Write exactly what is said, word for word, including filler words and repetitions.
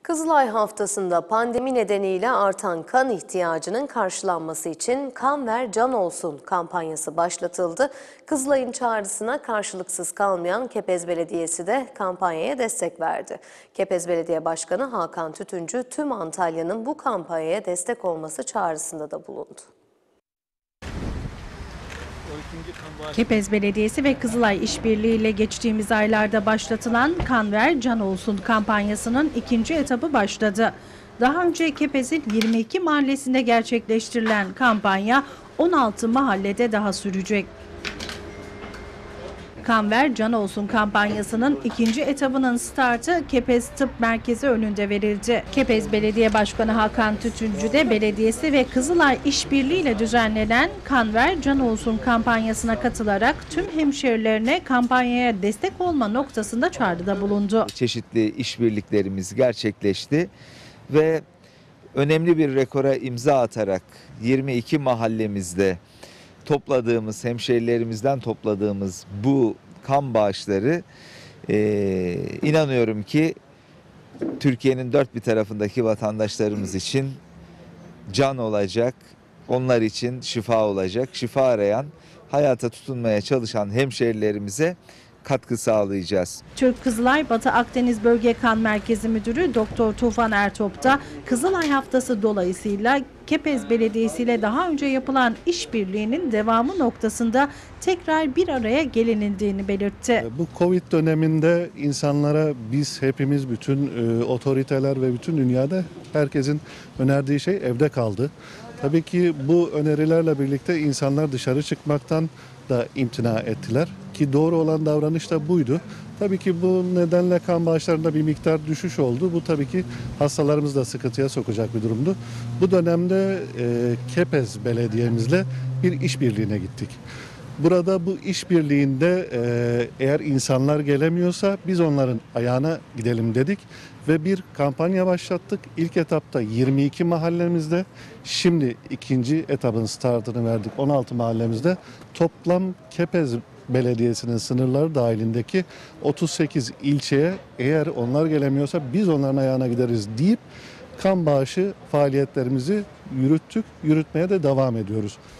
Kızılay haftasında pandemi nedeniyle artan kan ihtiyacının karşılanması için "Kan ver can olsun" kampanyası başlatıldı. Kızılay'ın çağrısına karşılıksız kalmayan Kepez Belediyesi de kampanyaya destek verdi. Kepez Belediye Başkanı Hakan Tütüncü tüm Antalya'nın bu kampanyaya destek olması çağrısında da bulundu. Kepez Belediyesi ve Kızılay İşbirliği ile geçtiğimiz aylarda başlatılan "Kan ver can olsun" kampanyasının ikinci etabı başladı. Daha önce Kepez'in yirmi iki mahallesinde gerçekleştirilen kampanya on altı mahallede daha sürecek. "Kan ver can olsun" kampanyasının ikinci etabının startı Kepez Tıp Merkezi önünde verildi. Kepez Belediye Başkanı Hakan Tütüncü de belediyesi ve Kızılay İşbirliği ile düzenlenen "Kan ver can olsun" kampanyasına katılarak tüm hemşerilerine kampanyaya destek olma noktasında çağrıda bulundu. Çeşitli işbirliklerimiz gerçekleşti ve önemli bir rekora imza atarak yirmi iki mahallemizde topladığımız, hemşehrilerimizden topladığımız bu kan bağışları e, inanıyorum ki Türkiye'nin dört bir tarafındaki vatandaşlarımız için can olacak, onlar için şifa olacak. Şifa arayan, hayata tutunmaya çalışan hemşehrilerimize katkı sağlayacağız. Türk Kızılay Batı Akdeniz Bölge Kan Merkezi Müdürü Doktor Tufan Ertop da Kızılay Haftası dolayısıyla Kepez Belediyesi ile daha önce yapılan işbirliğinin devamı noktasında tekrar bir araya gelinildiğini belirtti. Bu Covid döneminde insanlara biz hepimiz, bütün e, otoriteler ve bütün dünyada herkesin önerdiği şey evde kaldı. Tabii ki bu önerilerle birlikte insanlar dışarı çıkmaktan da imtina ettiler ki doğru olan davranış da buydu. Tabii ki bu nedenle kan bağışlarında bir miktar düşüş oldu. Bu tabii ki hastalarımızı da sıkıntıya sokacak bir durumdu. Bu dönemde e, Kepez Belediye'mizle bir işbirliğine gittik. Burada bu işbirliğinde e, eğer insanlar gelemiyorsa biz onların ayağına gidelim dedik ve bir kampanya başlattık. İlk etapta yirmi iki mahallemizde, şimdi ikinci etapın startını verdik on altı mahallemizde. Toplam Kepez Belediyesi'nin sınırları dahilindeki otuz sekiz ilçeye eğer onlar gelemiyorsa biz onların ayağına gideriz deyip kan bağışı faaliyetlerimizi yürüttük, yürütmeye de devam ediyoruz.